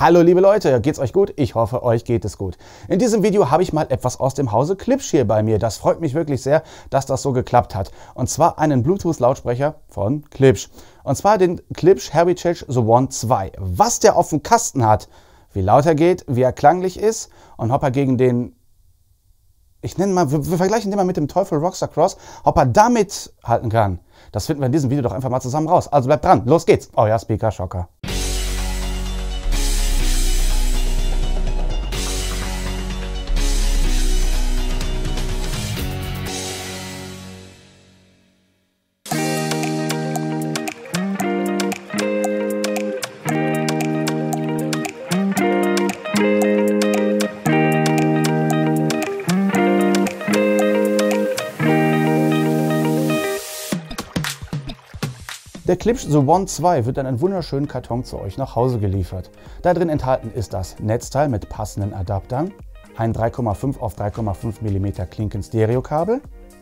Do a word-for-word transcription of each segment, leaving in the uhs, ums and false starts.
Hallo liebe Leute, geht's euch gut? Ich hoffe, euch geht es gut. In diesem Video habe ich mal etwas aus dem Hause Klipsch hier bei mir. Das freut mich wirklich sehr, dass das so geklappt hat. Und zwar einen Bluetooth-Lautsprecher von Klipsch. Und zwar den Klipsch Heritage The One zwei. Was der auf dem Kasten hat, wie laut er geht, wie er klanglich ist und ob er gegen den, ich nenne mal, wir, wir vergleichen den mal mit dem Teufel Rockstar Cross, ob er damit halten kann. Das finden wir in diesem Video doch einfach mal zusammen raus. Also bleibt dran, los geht's, euer Speaker Schocker. Der Klipsch The One zwei wird in einen wunderschönen Karton zu euch nach Hause geliefert. Da drin enthalten ist das Netzteil mit passenden Adaptern, ein drei Komma fünf auf drei Komma fünf Millimeter Klinken-Stereokabel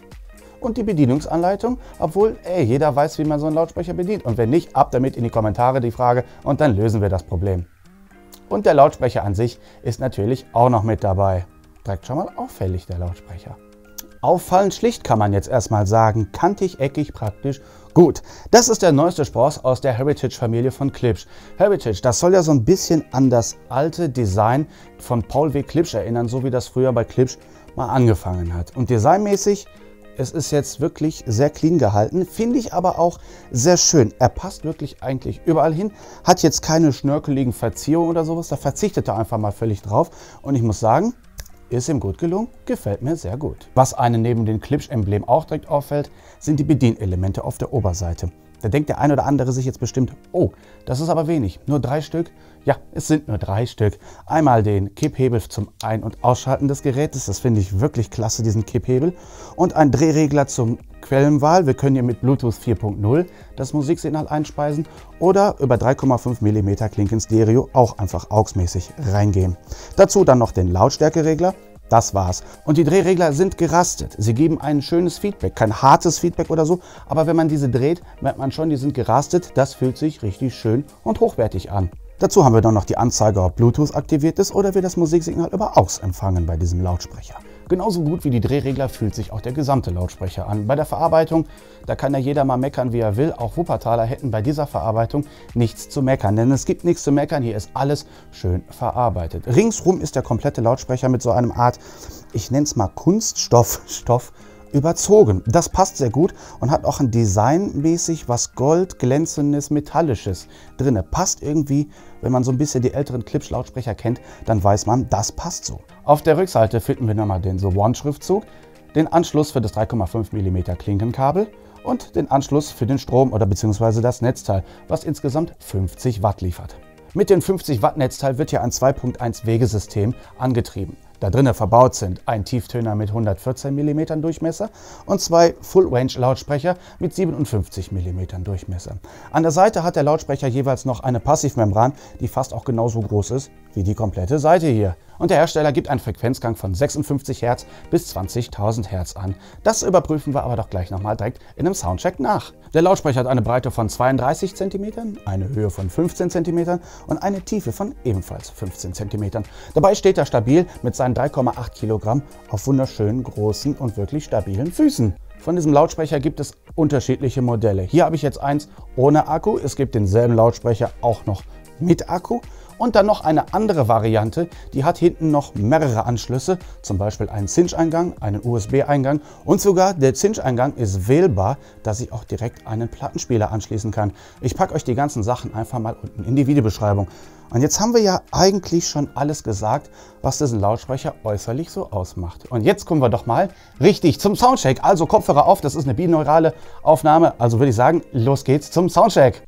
und die Bedienungsanleitung, obwohl ey, jeder weiß, wie man so einen Lautsprecher bedient. Und wenn nicht, ab damit in die Kommentare die Frage und dann lösen wir das Problem. Und der Lautsprecher an sich ist natürlich auch noch mit dabei. Direkt schon mal auffällig, der Lautsprecher. Auffallend schlicht kann man jetzt erstmal sagen, kantig, eckig, praktisch, gut. Das ist der neueste Spross aus der Heritage-Familie von Klipsch. Heritage, das soll ja so ein bisschen an das alte Design von Paul W. Klipsch erinnern, so wie das früher bei Klipsch mal angefangen hat. Und designmäßig, es ist jetzt wirklich sehr clean gehalten, finde ich aber auch sehr schön. Er passt wirklich eigentlich überall hin, hat jetzt keine schnörkeligen Verzierungen oder sowas, da verzichtet er einfach mal völlig drauf. Und ich muss sagen, ist ihm gut gelungen, gefällt mir sehr gut. Was einen neben dem Klipsch-Emblem auch direkt auffällt, sind die Bedienelemente auf der Oberseite. Da denkt der ein oder andere sich jetzt bestimmt, oh, das ist aber wenig, nur drei Stück? Ja, es sind nur drei Stück. Einmal den Kipphebel zum Ein- und Ausschalten des Gerätes, das finde ich wirklich klasse, diesen Kipphebel. Und ein Drehregler zum Quellenwahl. Wir können hier mit Bluetooth vier Punkt null das Musiksignal einspeisen oder über drei Komma fünf Millimeter Klinken-Stereo auch einfach augsmäßig reingehen. Dazu dann noch den Lautstärkeregler. Das war's. Und die Drehregler sind gerastet. Sie geben ein schönes Feedback, kein hartes Feedback oder so, aber wenn man diese dreht, merkt man schon, die sind gerastet. Das fühlt sich richtig schön und hochwertig an. Dazu haben wir dann noch die Anzeige, ob Bluetooth aktiviert ist oder wir das Musiksignal über A U X empfangen bei diesem Lautsprecher. Genauso gut wie die Drehregler fühlt sich auch der gesamte Lautsprecher an. Bei der Verarbeitung, da kann ja jeder mal meckern, wie er will. Auch Wuppertaler hätten bei dieser Verarbeitung nichts zu meckern, denn es gibt nichts zu meckern. Hier ist alles schön verarbeitet. Ringsrum ist der komplette Lautsprecher mit so einem Art, ich nenne es mal Kunststoffstoff, überzogen. Das passt sehr gut und hat auch ein designmäßig was Gold, glänzendes, metallisches drinne. Passt irgendwie, wenn man so ein bisschen die älteren Klipsch-Lautsprecher kennt, dann weiß man, das passt so. Auf der Rückseite finden wir nochmal den The One Schriftzug, den Anschluss für das drei Komma fünf Millimeter Klinkenkabel und den Anschluss für den Strom oder beziehungsweise das Netzteil, was insgesamt fünfzig Watt liefert. Mit dem fünfzig Watt Netzteil wird hier ein zwei Punkt eins Wegesystem angetrieben. Da drinnen verbaut sind ein Tieftöner mit hundertvierzehn Millimeter Durchmesser und zwei Full-Range-Lautsprecher mit siebenundfünfzig Millimeter Durchmesser. An der Seite hat der Lautsprecher jeweils noch eine Passivmembran, die fast auch genauso groß ist wie die komplette Seite hier. Und der Hersteller gibt einen Frequenzgang von sechsundfünfzig Hertz bis zwanzigtausend Hertz an. Das überprüfen wir aber doch gleich nochmal direkt in einem Soundcheck nach. Der Lautsprecher hat eine Breite von zweiunddreißig Zentimetern, eine Höhe von fünfzehn Zentimetern und eine Tiefe von ebenfalls fünfzehn Zentimetern. Dabei steht er stabil mit seinen drei Komma acht Kilogramm auf wunderschönen, großen und wirklich stabilen Füßen. Von diesem Lautsprecher gibt es unterschiedliche Modelle. Hier habe ich jetzt eins ohne Akku. Es gibt denselben Lautsprecher auch noch mit Akku. Und dann noch eine andere Variante, die hat hinten noch mehrere Anschlüsse, zum Beispiel einen Cinch-Eingang, einen U S B-Eingang und sogar der Cinch-Eingang ist wählbar, dass ich auch direkt einen Plattenspieler anschließen kann. Ich packe euch die ganzen Sachen einfach mal unten in die Videobeschreibung. Und jetzt haben wir ja eigentlich schon alles gesagt, was diesen Lautsprecher äußerlich so ausmacht. Und jetzt kommen wir doch mal richtig zum Soundcheck. Also Kopfhörer auf, das ist eine binaurale Aufnahme, also würde ich sagen, los geht's zum Soundcheck.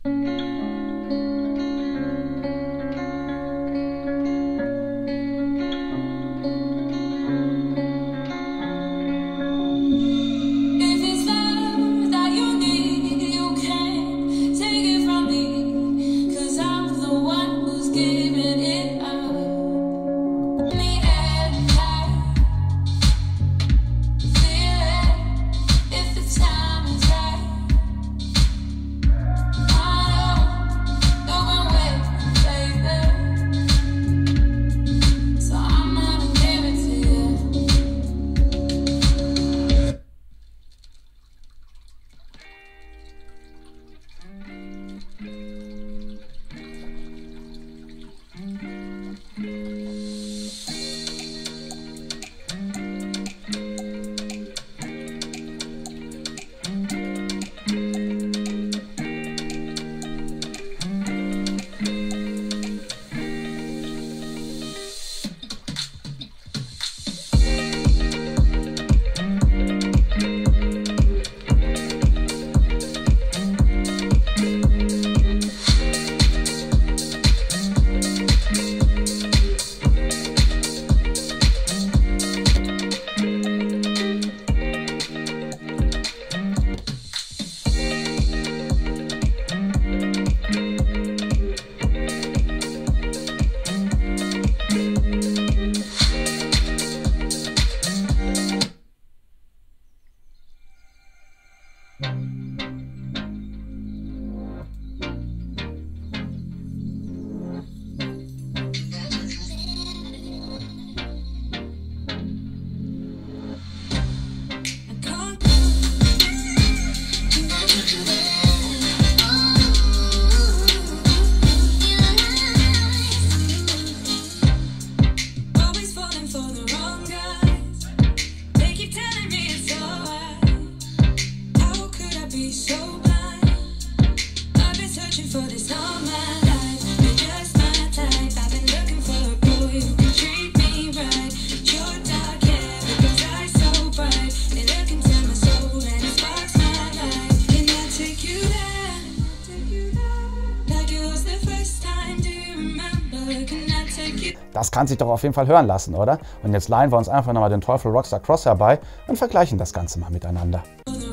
If the time is right, I don't Das kann sich doch auf jeden Fall hören lassen, oder? Und jetzt leihen wir uns einfach nochmal den Teufel Rockstar Cross herbei und vergleichen das Ganze mal miteinander.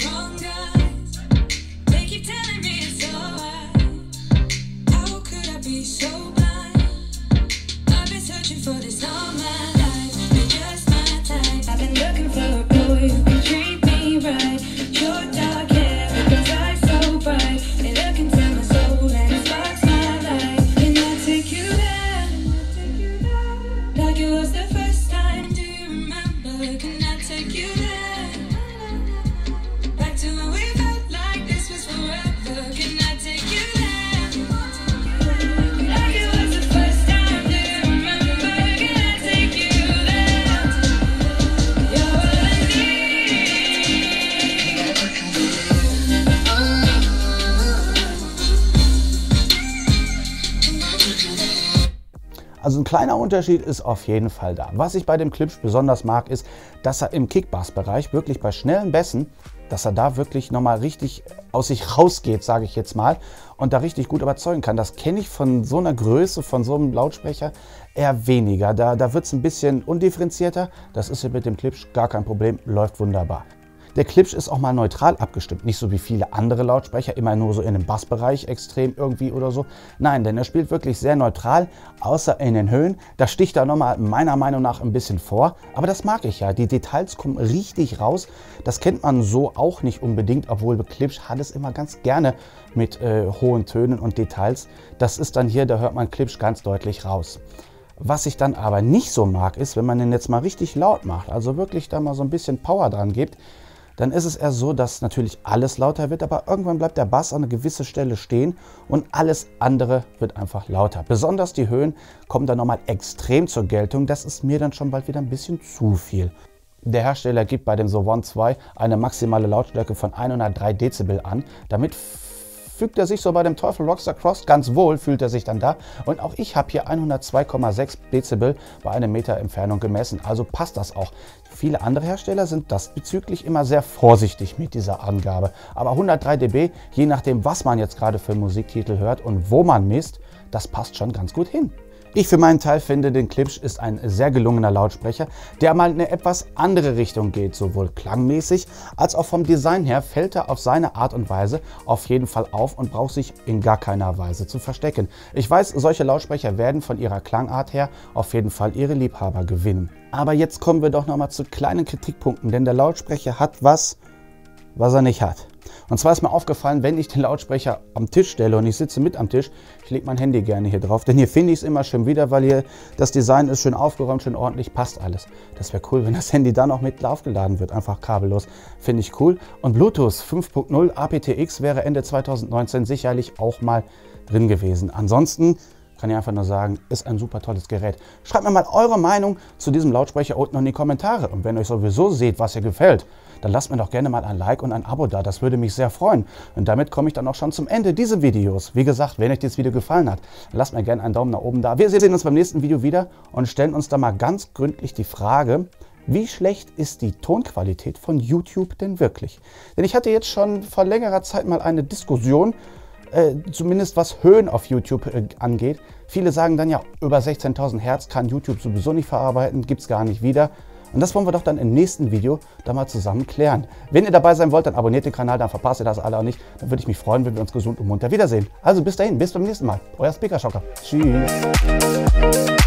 Also ein kleiner Unterschied ist auf jeden Fall da. Was ich bei dem Klipsch besonders mag, ist, dass er im Kickbass-Bereich wirklich bei schnellen Bässen, dass er da wirklich nochmal richtig aus sich rausgeht, sage ich jetzt mal, und da richtig gut überzeugen kann. Das kenne ich von so einer Größe, von so einem Lautsprecher eher weniger. Da, da wird es ein bisschen undifferenzierter. Das ist hier mit dem Klipsch gar kein Problem, läuft wunderbar. Der Klipsch ist auch mal neutral abgestimmt, nicht so wie viele andere Lautsprecher, immer nur so in dem Bassbereich extrem irgendwie oder so. Nein, denn er spielt wirklich sehr neutral, außer in den Höhen. Da sticht er nochmal meiner Meinung nach ein bisschen vor, aber das mag ich ja. Die Details kommen richtig raus. Das kennt man so auch nicht unbedingt, obwohl der Klipsch hat es immer ganz gerne mit äh, hohen Tönen und Details. Das ist dann hier, da hört man Klipsch ganz deutlich raus. Was ich dann aber nicht so mag, ist, wenn man den jetzt mal richtig laut macht, also wirklich da mal so ein bisschen Power dran gibt, dann ist es eher so, dass natürlich alles lauter wird, aber irgendwann bleibt der Bass an einer gewissen Stelle stehen und alles andere wird einfach lauter. Besonders die Höhen kommen dann nochmal extrem zur Geltung. Das ist mir dann schon bald wieder ein bisschen zu viel. Der Hersteller gibt bei dem SOWON zwei eine maximale Lautstärke von hundertdrei Dezibel an. Damit fügt er sich so bei dem Teufel Rockstar Cross ganz wohl, fühlt er sich dann da. Und auch ich habe hier hundertzwei Komma sechs Dezibel bei einem Meter Entfernung gemessen. Also passt das auch. Viele andere Hersteller sind diesbezüglich immer sehr vorsichtig mit dieser Angabe. Aber hundertdrei Dezibel, je nachdem, was man jetzt gerade für Musiktitel hört und wo man misst, das passt schon ganz gut hin. Ich für meinen Teil finde, den Klipsch ist ein sehr gelungener Lautsprecher, der mal in eine etwas andere Richtung geht, sowohl klangmäßig als auch vom Design her fällt er auf seine Art und Weise auf jeden Fall auf und braucht sich in gar keiner Weise zu verstecken. Ich weiß, solche Lautsprecher werden von ihrer Klangart her auf jeden Fall ihre Liebhaber gewinnen. Aber jetzt kommen wir doch nochmal zu kleinen Kritikpunkten, denn der Lautsprecher hat was, was er nicht hat. Und zwar ist mir aufgefallen, wenn ich den Lautsprecher am Tisch stelle und ich sitze mit am Tisch, ich lege mein Handy gerne hier drauf, denn hier finde ich es immer schön wieder, weil hier das Design ist schön aufgeräumt, schön ordentlich, passt alles. Das wäre cool, wenn das Handy dann auch mit aufgeladen wird, einfach kabellos, finde ich cool. Und Bluetooth fünf Punkt null A P T X wäre Ende zweitausendneunzehn sicherlich auch mal drin gewesen. Ansonsten kann ich einfach nur sagen, ist ein super tolles Gerät. Schreibt mir mal eure Meinung zu diesem Lautsprecher unten in die Kommentare. Und wenn ihr euch sowieso seht, was ihr gefällt, dann lasst mir doch gerne mal ein Like und ein Abo da. Das würde mich sehr freuen. Und damit komme ich dann auch schon zum Ende dieses Videos. Wie gesagt, wenn euch dieses Video gefallen hat, dann lasst mir gerne einen Daumen nach oben da. Wir sehen uns beim nächsten Video wieder und stellen uns dann mal ganz gründlich die Frage, wie schlecht ist die Tonqualität von YouTube denn wirklich? Denn ich hatte jetzt schon vor längerer Zeit mal eine Diskussion, Äh, zumindest was Höhen auf YouTube äh, angeht. Viele sagen dann ja, über sechzehntausend Hertz kann YouTube sowieso nicht verarbeiten, gibt es gar nicht wieder. Und das wollen wir doch dann im nächsten Video da mal zusammen klären. Wenn ihr dabei sein wollt, dann abonniert den Kanal, dann verpasst ihr das alle auch nicht. Dann würde ich mich freuen, wenn wir uns gesund und munter wiedersehen. Also bis dahin, bis beim nächsten Mal. Euer Speaker Schocker. Tschüss.